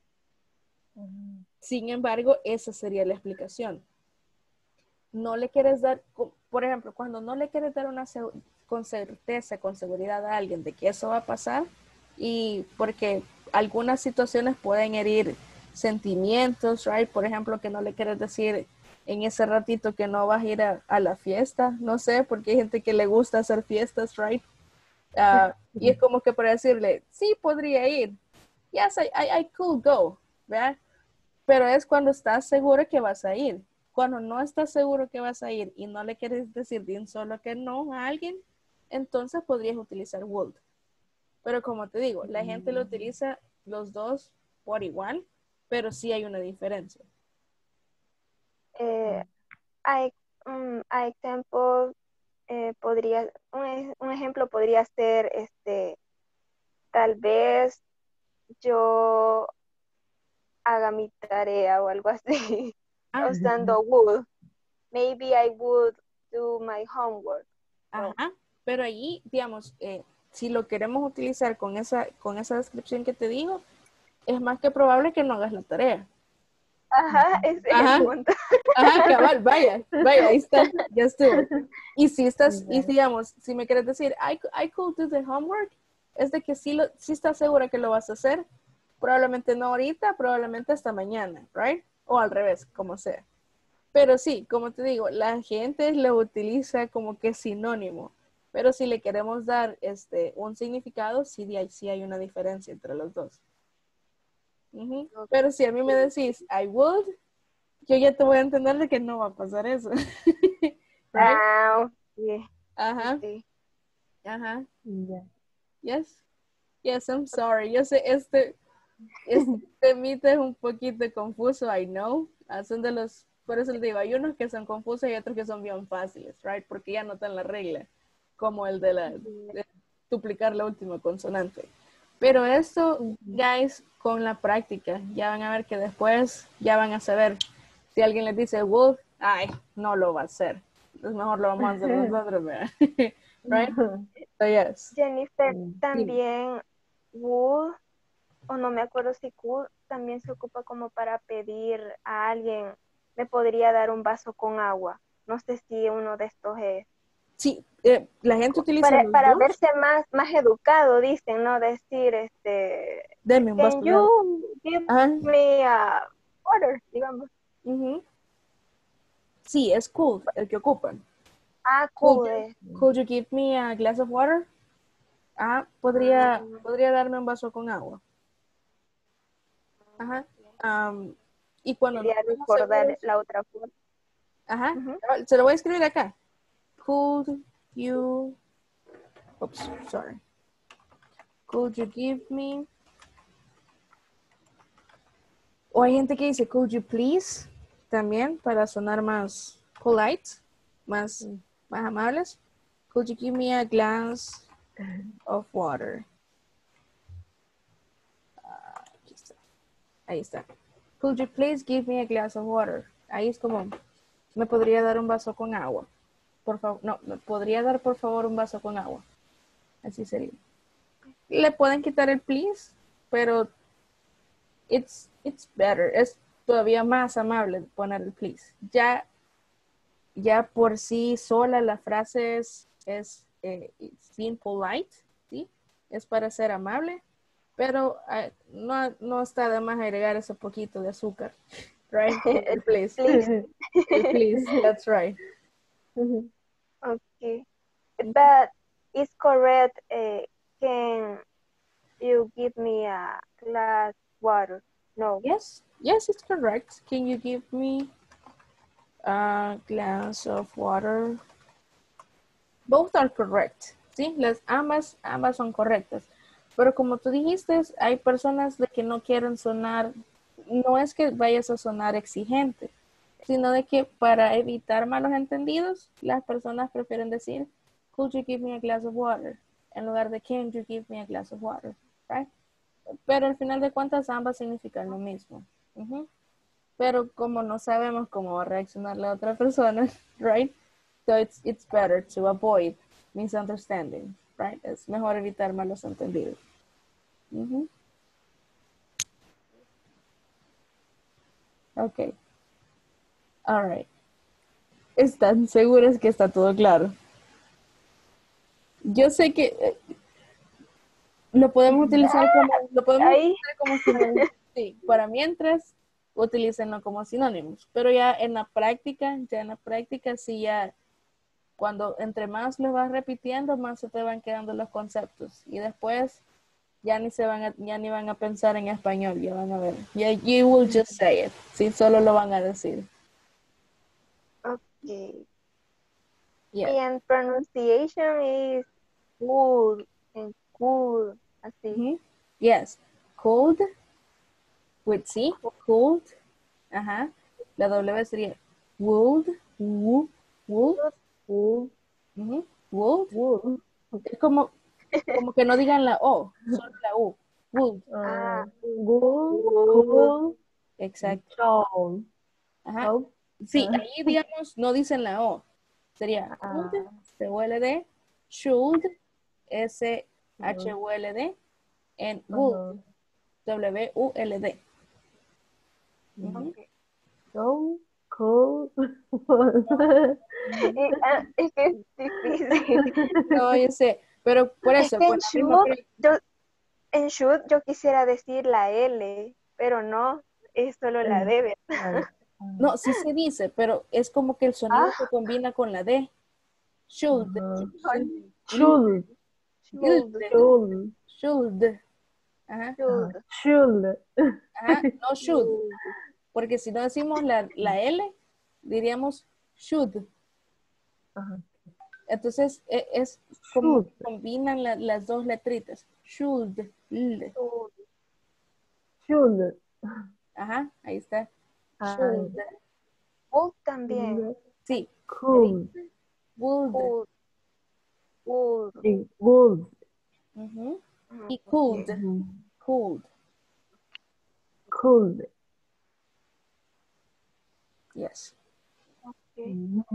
Sin embargo, esa sería la explicación. No le quieres dar, por ejemplo, cuando no le quieres dar con certeza, con seguridad a alguien de que eso va a pasar, y porque algunas situaciones pueden herir sentimientos, right? Por ejemplo, que no le quieres decir en ese ratito que no vas a ir a la fiesta, no sé, porque hay gente que le gusta hacer fiestas, right? Y es como que para decirle, sí, podría ir. Yes, I could go, ¿verdad? Pero es cuando estás seguro que vas a ir. Cuando no estás seguro que vas a ir y no le quieres decir de un solo que no a alguien, entonces podrías utilizar would. Pero como te digo, la gente lo utiliza los dos por igual, pero sí hay una diferencia. Hay, a ejemplo, un ejemplo podría ser, tal vez yo haga mi tarea o algo así, Ah, usando would. Maybe I would do my homework. ajá. Pero ahí, digamos, si lo queremos utilizar con esa descripción que te digo, es más que probable que no hagas la tarea. Ajá, ese es Ajá. el punto. Ajá, cabal, vaya, ahí está, ya estuvo. Y si estás, y digamos, si me quieres decir, I could do the homework, es de que sí estás segura que lo vas a hacer, probablemente no ahorita, probablemente hasta mañana, right? O al revés, como sea. Pero sí, como te digo, la gente lo utiliza como que sinónimo, pero si le queremos dar un significado, sí hay una diferencia entre los dos. Ujú. Pero si a mí me decís, I would, yo ya te voy a entender de que no va a pasar eso. Right? Ah, ok. Ajá, Sí. ajá. Ya. Yes, I'm sorry. Yo sé, este temita es un poquito confuso, I know. Son de por eso les digo, hay unos que son confusos y otros que son bien fáciles, right? Porque ya no están la regla, como el de duplicar la última consonante. Pero esto, guys, con la práctica, ya van a ver que después ya van a saber. Si alguien les dice would, ay, no lo va a hacer. Entonces mejor lo vamos a hacer nosotros, ¿verdad? Right? So yes. Jennifer, Dime. también would, o no me acuerdo si could, también se ocupa como para pedir a alguien, me podría dar un vaso con agua. No sé si uno de estos es. Sí, la gente utiliza los Para dos. verse más educado, dicen, ¿no? Decir, Deme un vaso can de agua. you give Ajá. me a water, digamos. Ujú. Sí, es could, el que ocupan. Ah, Could could. could you give me a glass of water? Ah, podría darme un vaso con agua. Ajá. Y cuando no Quería estamos recordar seguros, la otra forma. ajá, Ujú. se lo voy a escribir acá. Could you, oops, sorry. Could you give me, o hay gente que dice, could you please, también para sonar más polite, más amables. Could you give me a glass of water? Aquí está. Ahí está. Could you please give me a glass of water? Ahí es como, ¿me podría dar un vaso con agua? Por favor, no, ¿me podría dar por favor un vaso con agua? Así sería. Le pueden quitar el please, pero it's better. Es todavía más amable poner el please. Ya por sí sola la frase es it's being polite, ¿sí? Es para ser amable, pero no está de más agregar ese poquito de azúcar, right? El please. Please. El please, that's right. Okay. But it's correct. Can you give me a glass water? No. Yes, it's correct. Can you give me a glass of water? Both are correct, ¿sí? Ambas son correctas. Pero como tú dijiste, hay personas de que no quieren sonar, no es que vayas a sonar exigente, sino de que para evitar malos entendidos, las personas prefieren decir, could you give me a glass of water? En lugar de, can you give me a glass of water? Right? Pero al final de cuentas, ambas significan lo mismo. Ujú. Pero como no sabemos cómo va a reaccionar la otra persona, right? So it's better to avoid misunderstanding, right? Es mejor evitar malos entendidos. Ujú. Ok. All right. ¿Están seguros que está todo claro? Yo sé que lo podemos utilizar Ahí. como sinónimos. Sí, para mientras, utilícenlo como sinónimos. Pero ya en la práctica, sí ya cuando entre más lo vas repitiendo, más se te van quedando los conceptos. Y después ya ni van a pensar en español, ya van a ver. You will just say it. Sí, solo lo van a decir. Okay. Yeah. And pronunciation is cool and cool. Así. Mm-hmm. Yes. Cold with C. Cold. Ajá. La W sería would. Would. Cool. Mm-hmm. Would. Es como que no digan la O, solo la U. Would. Ah, Cool. Exacto. Ajá. Sí, ahí digamos no dicen la O. Sería could, CULD, should, SHOULD. H-U-L-D, and would, W-U-L-D. So cool. Es que es difícil. No, yo sé, pero por Es eso, que por la misma en should yo quisiera decir la L, pero no, es solo la D, ¿verdad? no, sí se dice, pero es como que el sonido se combina con la D. Should. Should. Should. Should. Ajá. Should. Ajá, no should. Porque si no decimos la L, diríamos should. Ajá. Entonces es como que combinan las dos letritas. Should. Should. Ajá, ahí está. Ah. Should. Would también. Sí. Could. Would. Would. Would. Ujú. Y could. Could. Could. Yes. Okay.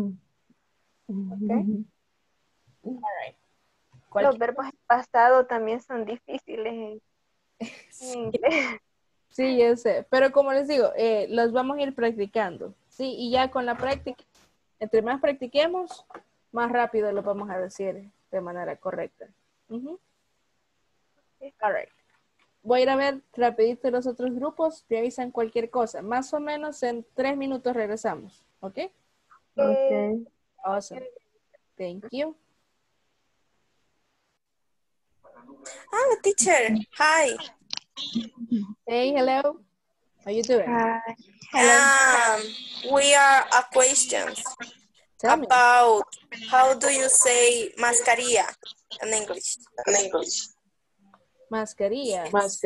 Okay. All right. Los verbos en pasado también son difíciles en inglés. Sí, yo sé. Pero como les digo, los vamos a ir practicando. Sí, y ya con la práctica, entre más practiquemos, más rápido lo vamos a decir de manera correcta. All right. Voy a ir a ver rapidito los otros grupos, te avisan cualquier cosa. Más o menos en 3 minutos regresamos. ¿Ok? Okay. Awesome. Thank you. Ah, teacher. Hi. Hey, hello. How you doing? We are a questions Tell me. about how do you say mascarilla in English? Mascarilla.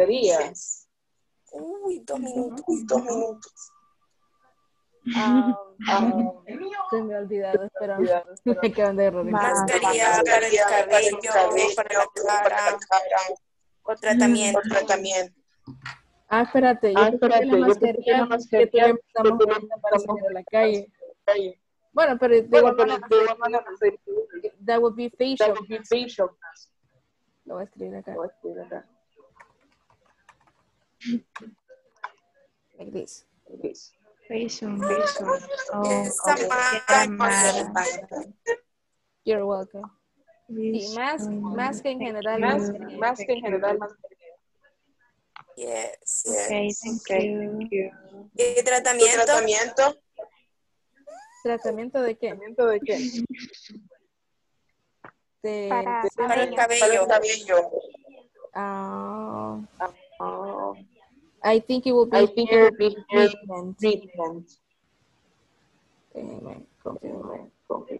Uy, 2 minutos. Se me ha olvidado, espera. Me acaban de errar. Mascarilla para el cabello, para la cara, o tratamiento. Ah, espérate, yo pensé que la mascarilla que utilizamos para salir a la calle. Bueno, pero de igual manera, that would be facial. Lo voy a escribir acá. Like this. You're welcome. Y más que en general. Yes. Okay, thank you. ¿Y tratamiento? ¿Tratamiento de qué? Para el cabello. I think it will be hair treatment. Déjenme confirmar.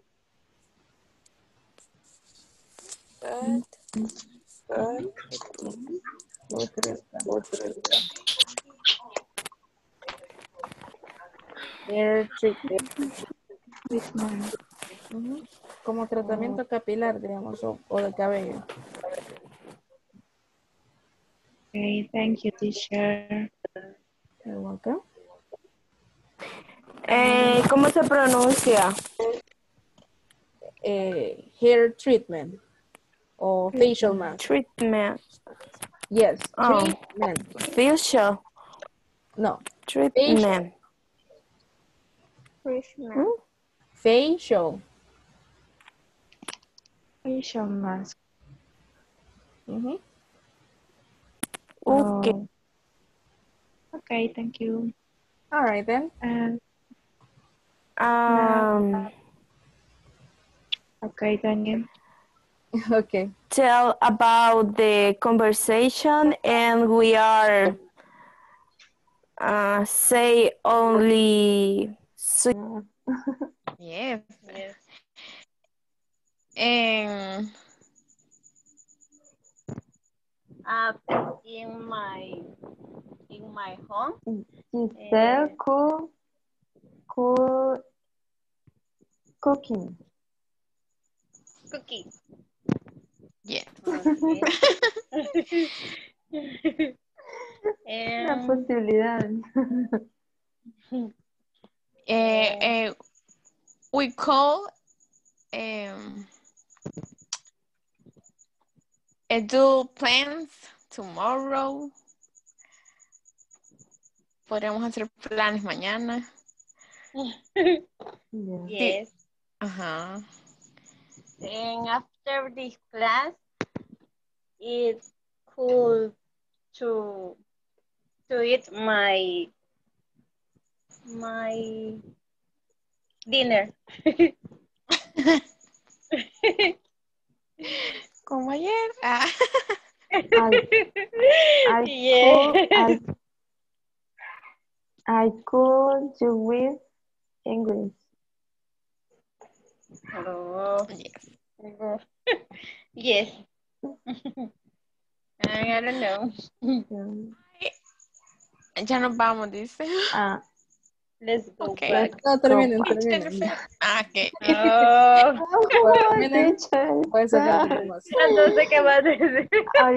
Hair treatment. Como tratamiento capilar, digamos, o de cabello. Okay, thank you, teacher. You're welcome. ¿Cómo se pronuncia? Hair treatment o facial mask. Treatment. Yes, Oh. treatment. Facial. No, Treatment. facial. Facial mask. Okay. Okay, thank you. All right then. Okay, Daniel. Okay. Tell about the conversation, and we are say only. Yes. In my home, Giselle cooking. cooking. Yeah. La posibilidad. We call Do plans tomorrow. Podríamos hacer planes mañana. Yeah. Yes. Ajá. And after this class, it's cool to eat my dinner. Como ayer. Ah. Yes. I could do with English. Oh, Yes. oh. Yes. I don't know. Ya nos vamos, dice. Let's go Okay. back. No, terminen. Ah, ok. Oh, Teacher. Puede ser que alguien más. no sé qué vas a decir.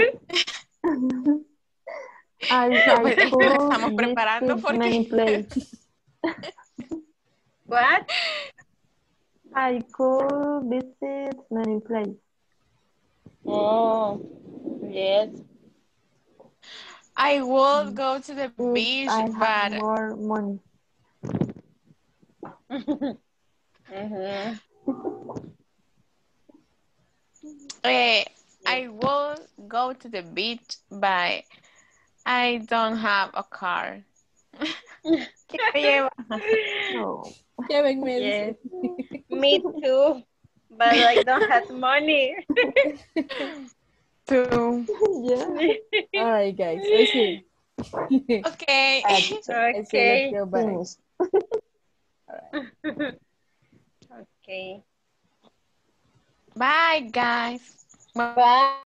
Pues, es que nos could estamos preparando visit many porque places. What? I could visit many places. Oh, yes. I will go to the beach, I have but more money. Mhm. I will go to the beach, but I don't have a car. ¿Qué me lleva? No. Yes. Me too. But I don't have money. To... Yeah. All right, guys. I see. Okay. I see. Let's Okay. go back. Finish. Okay. Bye, guys. Bye.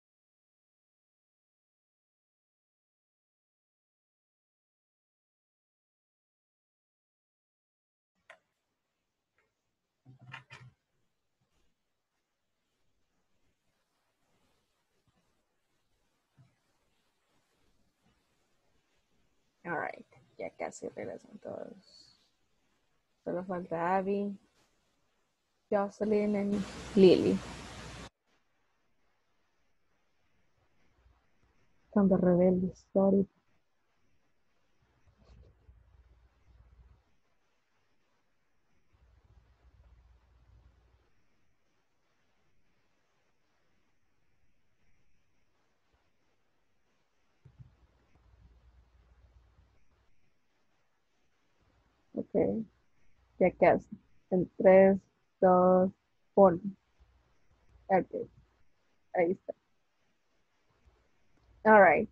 All right, ya casi regresan todos. Solo falta Abby, Jocelyn y Lily. Son de rebeldes, sorry. Ok, ya casi. En 3, 2, 1. Ok, ahí está. All right.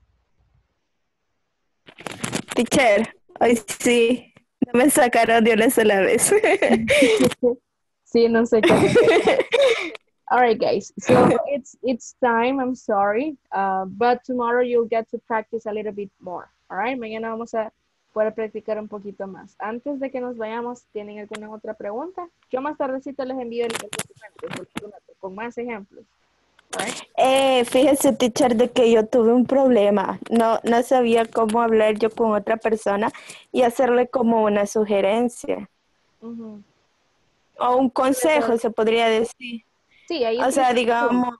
Teacher, hoy sí, no me sacaron de una sola vez. Sí, no sé qué. All right, guys. So it's time. I'm sorry, but tomorrow you'll get to practice a little bit more. All right. Mañana vamos a poder practicar un poquito más. Antes de que nos vayamos, ¿tienen alguna otra pregunta? Yo más tardecito les envío el documento con más ejemplos. All right. Fíjese, teacher, de que yo tuve un problema. No sabía cómo hablar yo con otra persona y hacerle como una sugerencia Ujú. o un consejo, se podría decir. Sí, ahí O sea, utilizan digamos,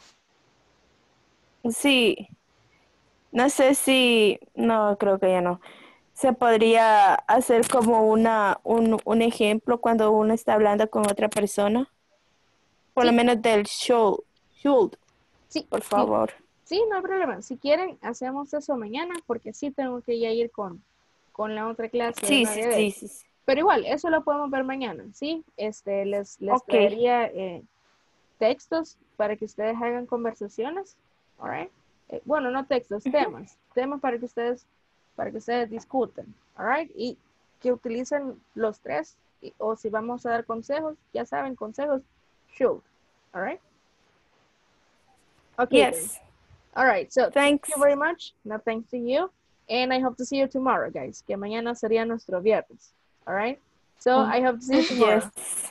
sí, no sé si, no, creo que ya no. Se podría hacer como un ejemplo cuando uno está hablando con otra persona. Por lo Sí. menos del should, Sí, por sí. favor. Sí, no hay problema. Si quieren, hacemos eso mañana porque sí tengo que ya ir con la otra clase de Sí, una sí, vez. sí, sí. Pero igual, eso lo podemos ver mañana, ¿sí? Les Ok. traería textos para que ustedes hagan conversaciones, all right? Bueno, no textos, temas para que ustedes discutan, all right? Y que utilicen los tres, o si vamos a dar consejos, ya saben, consejos, should, all right? Okay, Yes. guys. All right, so thank Thanks. you very much. No, thanks to you. And I hope to see you tomorrow, guys. Que mañana sería nuestro viernes. All right? So I hope to see you tomorrow. Yes.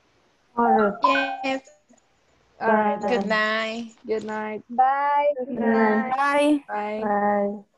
Yes. All right. Good night. Good night. Bye. Good night. Bye. Bye. Bye.